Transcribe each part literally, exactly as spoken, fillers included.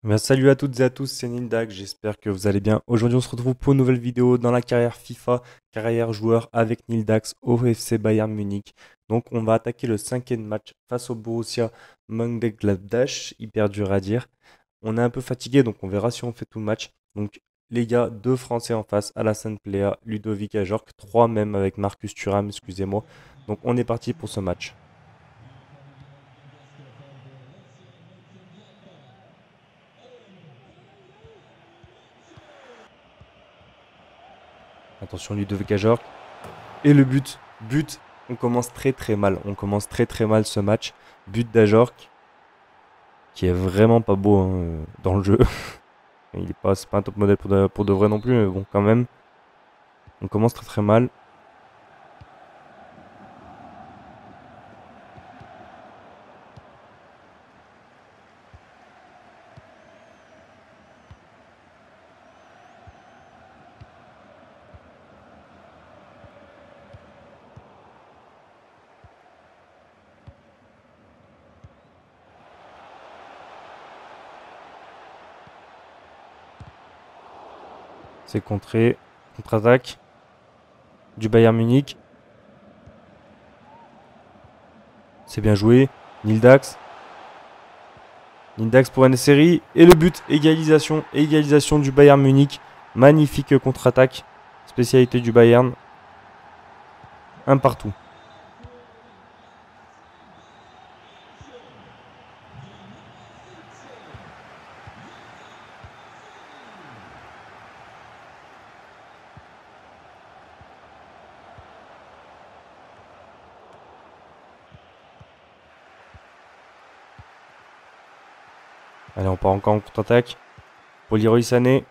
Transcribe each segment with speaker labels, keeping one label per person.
Speaker 1: Bien, salut à toutes et à tous, c'est Nildag, j'espère que vous allez bien. Aujourd'hui, on se retrouve pour une nouvelle vidéo dans la carrière FIFA, carrière joueur avec Nildax au F C Bayern Munich. Donc, on va attaquer le cinquième match face au Borussia Mönchengladbach, hyper dur à dire. On est un peu fatigué, donc on verra si on fait tout le match. Donc, les gars, deux Français en face, Alassane Plea, Ludovic Ajorc, trois même avec Marcus Thuram, excusez-moi. Donc, on est parti pour ce match. Attention, Ludovic Ajorc. Et le but, but, on commence très très mal. On commence très très mal ce match. But d'Ajorc, qui est vraiment pas beau hein, euh, dans le jeu. Il est pas, c'est pas un top modèle pour de, pour de vrai non plus, mais bon, quand même. On commence très très mal. C'est contré. Contre-attaque du Bayern Munich. C'est bien joué. Nildax. Nildax pour N-Série. Et le but, égalisation. Égalisation du Bayern Munich. Magnifique contre-attaque. Spécialité du Bayern. Un partout. Allez, on part encore en contre-attaque. Pour Leroy Sané.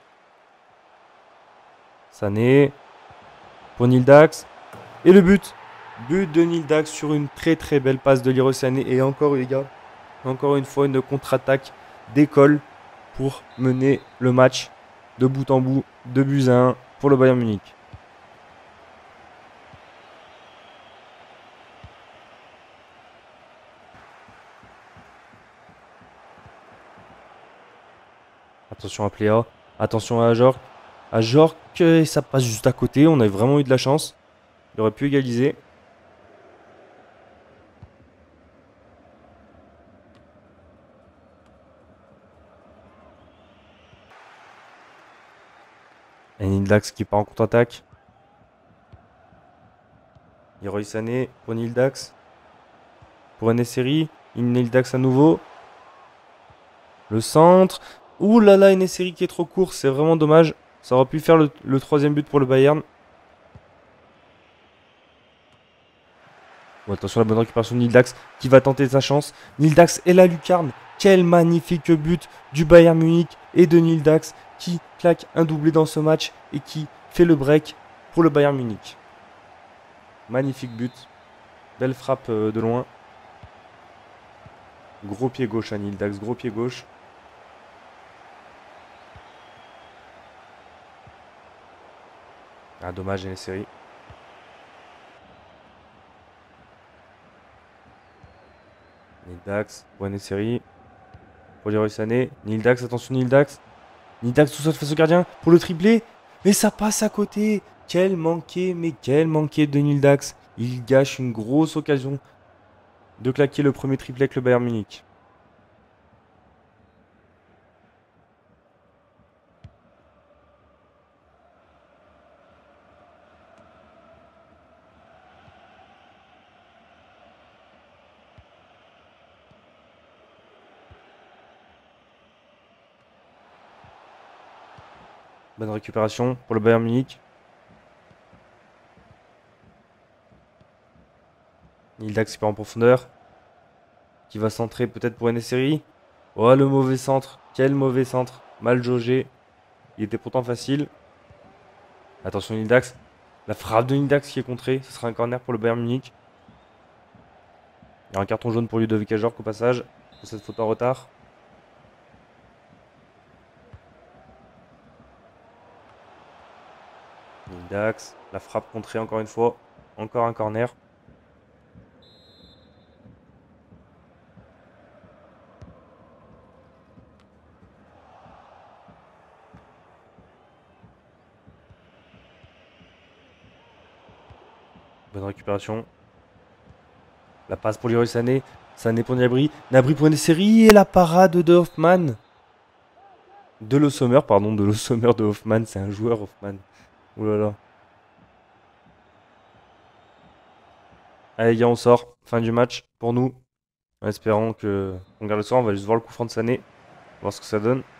Speaker 1: Sané. Pour Nildax. Et le but. But de Nildax sur une très très belle passe de Leroy Sané. Et encore les gars, encore une fois une contre-attaque d'école pour mener le match de bout en bout. deux buts à un pour le Bayern Munich. Attention à Pléa. Attention à Ajorc. Ajorc, et ça passe juste à côté. On a vraiment eu de la chance. Il aurait pu égaliser. Et Nildax qui part en contre-attaque. Leroy Sané pour Nildax. Pour N-Série. Nildax à nouveau. Le centre. Ouh là là, N-Série qui est trop court. C'est vraiment dommage. Ça aurait pu faire le, le troisième but pour le Bayern. Bon, attention à la bonne récupération de Nildax qui va tenter sa chance. Nildax et la lucarne. Quel magnifique but du Bayern Munich et de Nildax qui claque un doublé dans ce match et qui fait le break pour le Bayern Munich. Magnifique but. Belle frappe euh, de loin. Gros pied gauche à Nildax, gros pied gauche. Ah dommage, il y a une série. Nildax, pour une série. Pour Leroy Sané. Nildax, attention Nildax. Nildax tout seul face au gardien pour le triplé. Mais ça passe à côté. Quel manqué, mais quel manqué de Nildax. Il gâche une grosse occasion de claquer le premier triplé avec le Bayern Munich. Bonne récupération pour le Bayern Munich. Nildax qui part en profondeur. Qui va centrer peut-être pour une série. Oh le mauvais centre. Quel mauvais centre. Mal jaugé. Il était pourtant facile. Attention Nildax. La frappe de Nildax qui est contrée. Ce sera un corner pour le Bayern Munich. Il y a un carton jaune pour Ludovic Ajorc au passage. Pour cette faute en retard. Nildax. La frappe contrée encore une fois. Encore un corner. Bonne récupération. La passe pour Leroy Sané. Sané pour Gnabry. Gnabry pour une série et la parade de Hoffman. De Le Sommer, pardon, de Le Sommer de Hoffman. C'est un joueur Hoffman. Ouh là là. Allez, les gars, on sort. Fin du match pour nous. En espérant que on garde le sort. On va juste voir le coup franc de Sané. Voir ce que ça donne.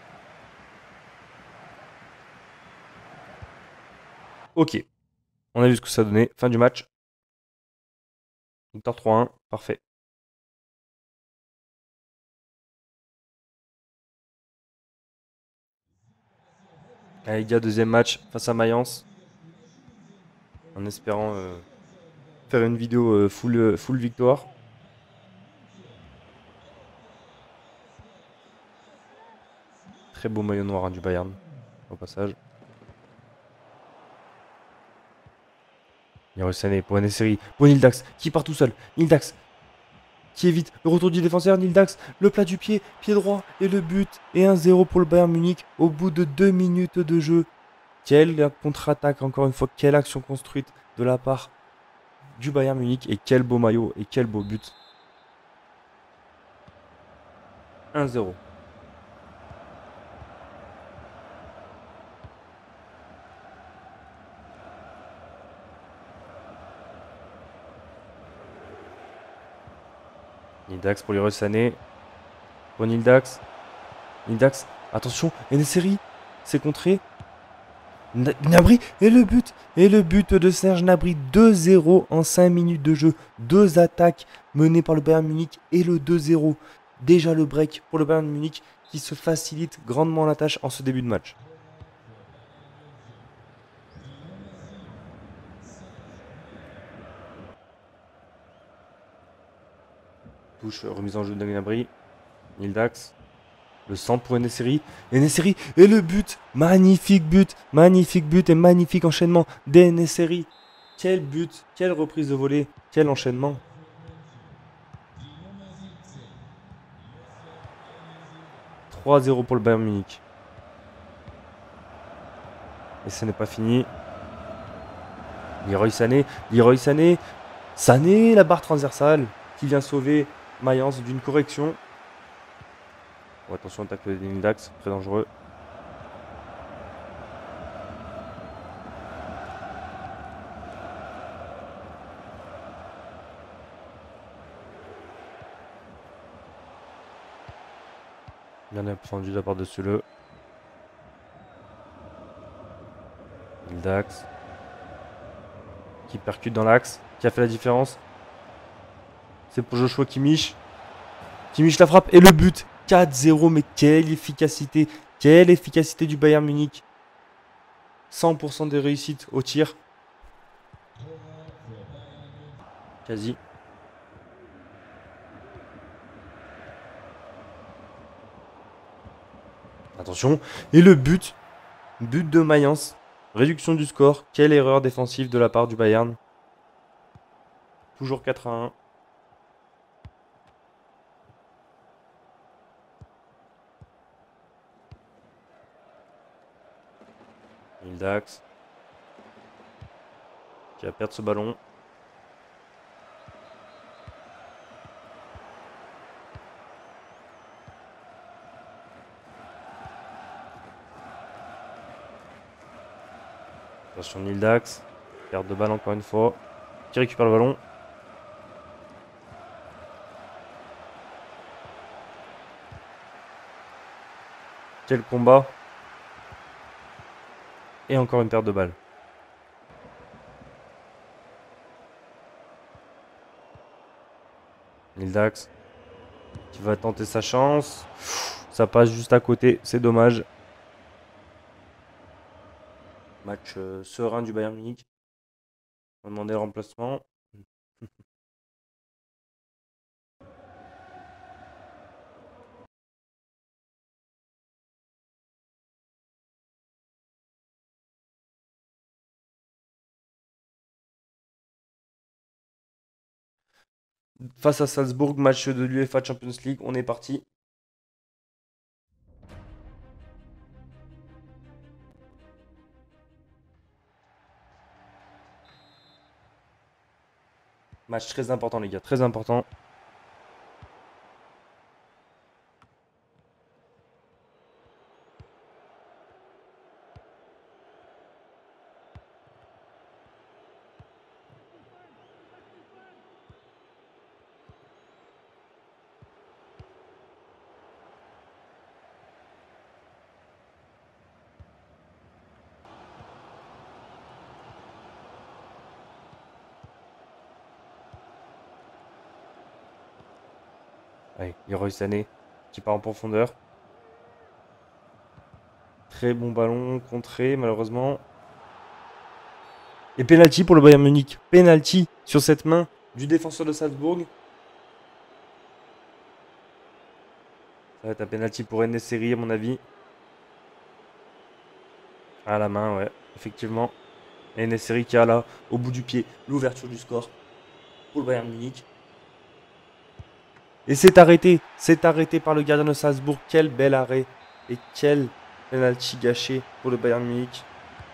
Speaker 1: Ok. On a vu ce que ça donnait. Fin du match. Victoire trois un. Parfait. Allez, les gars, deuxième match face à Mayence. En espérant euh, faire une vidéo euh, full, euh, full victoire. Très beau maillot noir hein, du Bayern. Au passage. Leroy Sané pour une série. Pour Nildax qui part tout seul. Nildax qui évite le retour du défenseur. Nildax, le plat du pied, pied droit et le but. Et un zéro pour le Bayern Munich au bout de deux minutes de jeu. Quelle contre-attaque, encore une fois. Quelle action construite de la part du Bayern Munich. Et quel beau maillot et quel beau but. un zéro. Nildax pour Leroy Sané. Pour Nildax. Nildax, attention, et une série. C'est contré. Gnabry et le but et le but de Serge Gnabry deux zéro en cinq minutes de jeu. Deux attaques menées par le Bayern Munich et le deux zéro. Déjà le break pour le Bayern Munich qui se facilite grandement la tâche en ce début de match. Touche remise en jeu de Gnabry. Nildax. Le centre pour Enesiri. Enesiri et le but. Magnifique but. Magnifique but et magnifique enchaînement d'Enesiri. Quel but. Quelle reprise de volée. Quel enchaînement. trois zéro pour le Bayern Munich. Et ce n'est pas fini. Leroy Sané. Leroy Sané. Sané, la barre transversale qui vient sauver Mayence d'une correction. Oh, attention, attaque de Nildax. Très dangereux. Bien défendu de la part de Sule. Nildax. Qui percute dans l'axe. Qui a fait la différence. C'est pour Joshua Kimmich. Kimmich la frappe et le but. quatre zéro. Mais quelle efficacité. Quelle efficacité du Bayern Munich. cent pour cent des réussites au tir. Quasi. Attention. Et le but. But de Mayence. Réduction du score. Quelle erreur défensive de la part du Bayern. Toujours quatre à un. Nildax. Qui va perdre ce ballon. Attention Nildax. Perte de balle encore une fois. Qui récupère le ballon. Quel combat. Et encore une perte de balle. Nildax. Qui va tenter sa chance. Ça passe juste à côté. C'est dommage. Match euh, serein du Bayern Munich. On va demander le remplacement. Face à Salzbourg, match de l'UEFA Champions League. On est parti. Match très important, les gars, très important. Allez, Leroy Sané qui part en profondeur. Très bon ballon, contré malheureusement. Et penalty pour le Bayern Munich. Penalty sur cette main du défenseur de Salzbourg. Ça va être un penalty pour En-Nesyri à mon avis. À la main, ouais, effectivement. En-Nesyri qui a là, au bout du pied, l'ouverture du score pour le Bayern Munich. Et c'est arrêté, c'est arrêté par le gardien de Salzbourg. Quel bel arrêt et quel penalty gâché pour le Bayern Munich.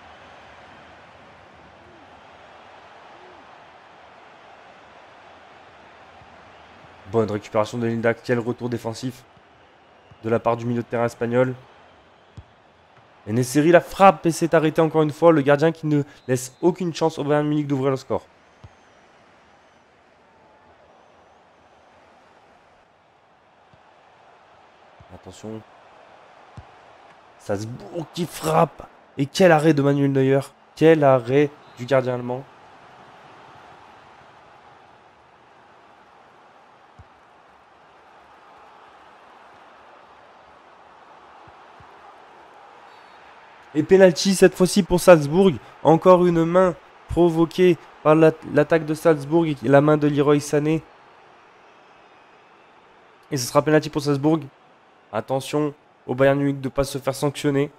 Speaker 1: Bonne récupération de Linda, quel retour défensif de la part du milieu de terrain espagnol. En-Nesyri la frappe et c'est arrêté encore une fois. Le gardien qui ne laisse aucune chance au Bayern Munich d'ouvrir le score. Attention. Salzbourg qui frappe. Et quel arrêt de Manuel Neuer. Quel arrêt du gardien allemand. Et penalty cette fois-ci pour Salzbourg. Encore une main provoquée par l'attaque de Salzbourg et la main de Leroy Sané. Et ce sera penalty pour Salzbourg. Attention au Bayern Munich de ne pas se faire sanctionner.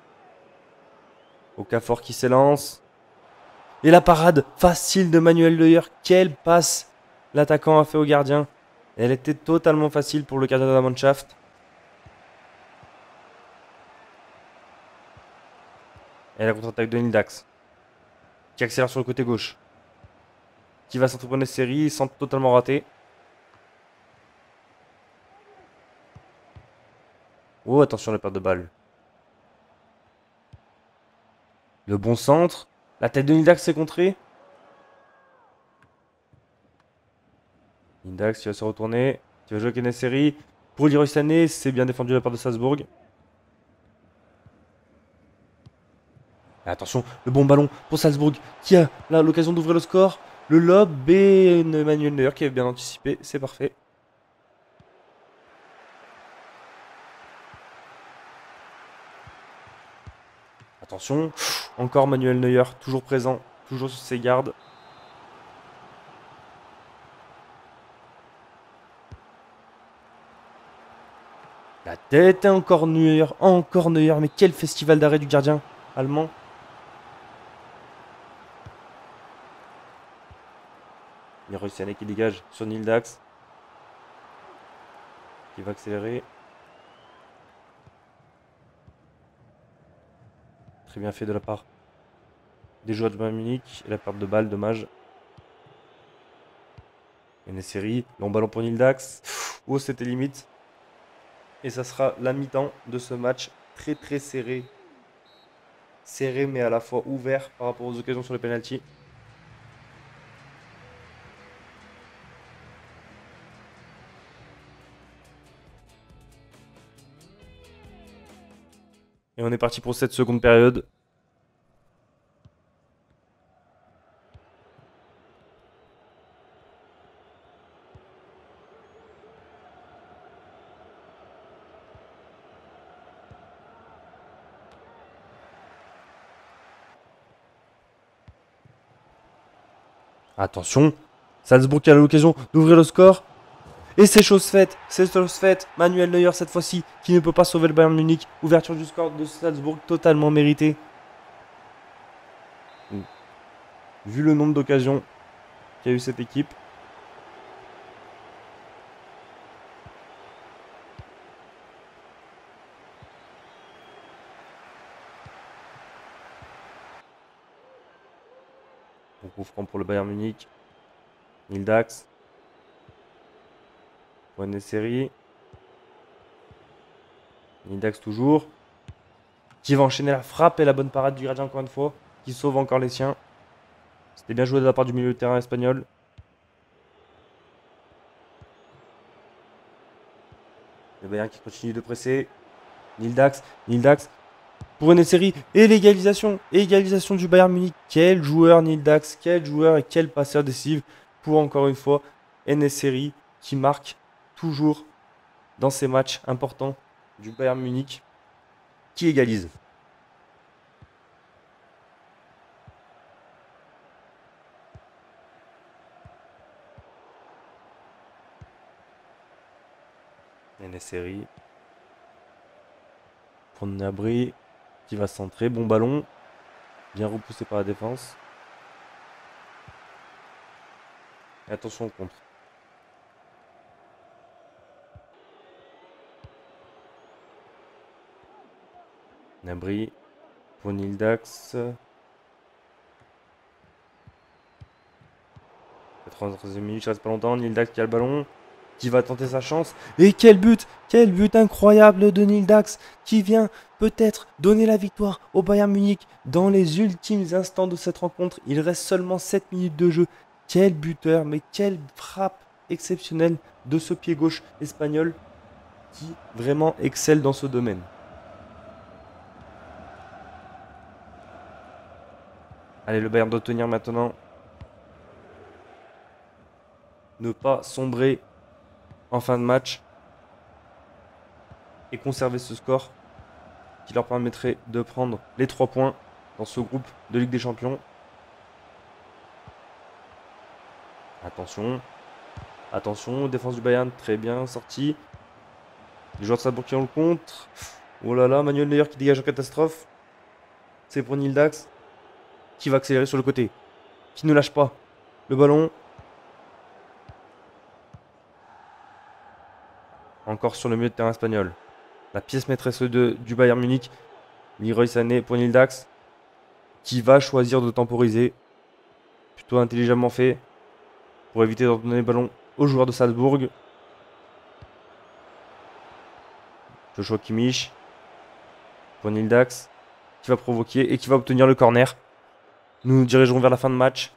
Speaker 1: Okafor qui s'élance. Et la parade facile de Manuel Neuer. Quelle passe l'attaquant a fait au gardien. Elle était totalement facile pour le gardien de la Mannschaft. Et la contre-attaque de Nildax. Qui accélère sur le côté gauche. Qui va s'entreprendre les séries sans totalement rater. Oh, attention à la perte de balle. Le bon centre. La tête de Nildax s'est contrée. Nildax qui va se retourner. Qui va jouer avec En-Nesyri. Pour Leroy Sané, c'est bien défendu de la part de Salzbourg. Attention, le bon ballon pour Salzbourg qui a là l'occasion d'ouvrir le score. Le lob et Manuel Neuer qui avait bien anticipé. C'est parfait. Attention, encore Manuel Neuer, toujours présent, toujours sur ses gardes. La tête, encore Neuer, encore Neuer. Mais quel festival d'arrêt du gardien allemand. Leroy Sané qui dégage sur Nildax. Qui va accélérer. Très bien fait de la part des joueurs de Bayern Munich. Et la perte de balle, dommage. En-Nesyri, long ballon pour Nildax. Oh, c'était limite. Et ça sera la mi-temps de ce match très très serré. Serré mais à la fois ouvert par rapport aux occasions sur les penalties. Et on est parti pour cette seconde période. Attention, Salzbourg qui a l'occasion d'ouvrir le score. Et c'est chose faite, c'est chose faite. Manuel Neuer cette fois-ci qui ne peut pas sauver le Bayern Munich. Ouverture du score de Salzbourg totalement méritée. Vu le nombre d'occasions qu'a eu cette équipe. Bon coup franc pour le Bayern Munich. Nildax. Pour Neseri. Nildax toujours. Qui va enchaîner la frappe et la bonne parade du gardien encore une fois. Qui sauve encore les siens. C'était bien joué de la part du milieu de terrain espagnol. Le Bayern qui continue de presser. Nildax. Nildax. Pour une série. Et l'égalisation. Égalisation du Bayern Munich. Quel joueur Nildax. Quel joueur et quel passeur décisif. Pour encore une fois. Neseri qui marque toujours dans ces matchs importants du Bayern Munich. Qui égalise. Neseri. Pour Gnabry qui va centrer. Bon ballon. Bien repoussé par la défense. Et attention au contre. Gnabry pour Nildax. quatre-vingt-treizième minute, il reste pas longtemps. Nildax qui a le ballon. Qui va tenter sa chance. Et quel but! Quel but incroyable de Nildax qui vient peut-être donner la victoire au Bayern Munich dans les ultimes instants de cette rencontre. Il reste seulement sept minutes de jeu. Quel buteur, mais quelle frappe exceptionnelle de ce pied gauche espagnol qui vraiment excelle dans ce domaine. Allez, le Bayern doit tenir maintenant. Ne pas sombrer en fin de match et conserver ce score qui leur permettrait de prendre les trois points dans ce groupe de Ligue des Champions. Attention, attention, défense du Bayern, très bien sorti. Les joueurs de Salzbourg qui ont le contre. Oh là là, Manuel Neuer qui dégage en catastrophe. C'est pour Nildax qui va accélérer sur le côté, qui ne lâche pas le ballon. Encore sur le milieu de terrain espagnol. La pièce maîtresse de, du Bayern Munich. Leroy Sané pour Nildax. Qui va choisir de temporiser. Plutôt intelligemment fait. Pour éviter de donner le ballon aux joueurs de Salzbourg. Joshua Kimmich. Pour Nildax. Qui va provoquer et qui va obtenir le corner. Nous nous dirigerons vers la fin de match.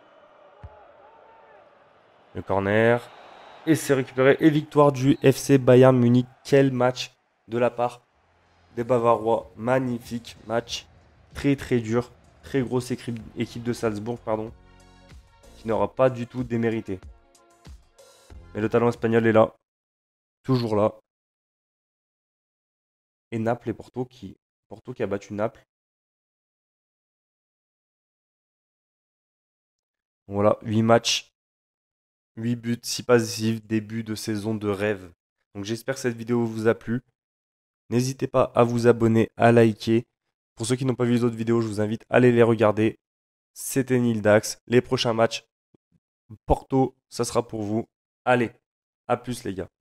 Speaker 1: Le corner. Et c'est récupéré. Et victoire du F C Bayern Munich. Quel match de la part des Bavarois. Magnifique match. Très très dur. Très grosse équipe de Salzbourg, pardon. Qui n'aura pas du tout démérité. Mais le talent espagnol est là. Toujours là. Et Naples et Porto qui, Porto qui a battu Naples. Voilà, huit matchs. huit buts, six passifs, début de saison de rêve. Donc j'espère que cette vidéo vous a plu. N'hésitez pas à vous abonner, à liker. Pour ceux qui n'ont pas vu les autres vidéos, je vous invite à aller les regarder. C'était Nildax. Les prochains matchs, Porto, ça sera pour vous. Allez, à plus les gars.